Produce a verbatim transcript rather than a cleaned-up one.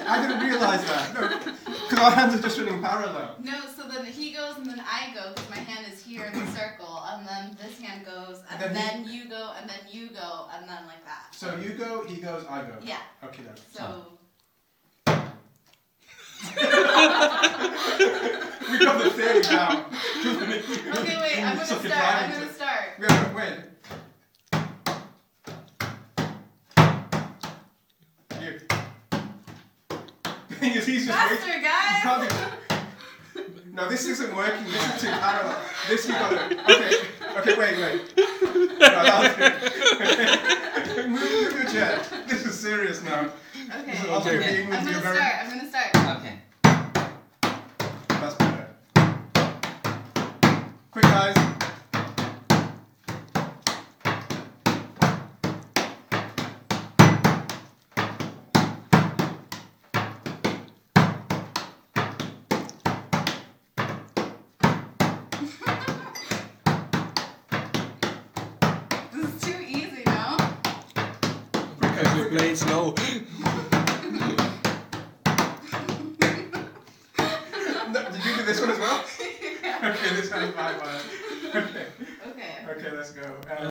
I didn't realise that. No, because our hands are just running parallel. No, so then he goes and then I go because my hand is here in the circle, and then this hand goes, and, And then then you go, and then you go, and then like that. So you go, he goes, I go. Yeah. Okay then. So. We got the thing now. Okay, wait. I'm gonna Such a start. I'm blind. gonna start. Yeah, wait. You. The thing is, he's just Faster, waiting. guys. Probably... No, this isn't working. This is too parallel. This you gotta. Okay. Okay, wait, wait. No, that was good. move, move your chair. This is serious now. Okay. This is also Okay. being with I'm you gonna very. start. I'm gonna start. Okay. That's better. Quick, guys. This is too easy now. Because you're playing slow. No, did you do this one as well? Yeah. Okay, this sounds bad, man. Okay. Okay. Okay, let's go. Um,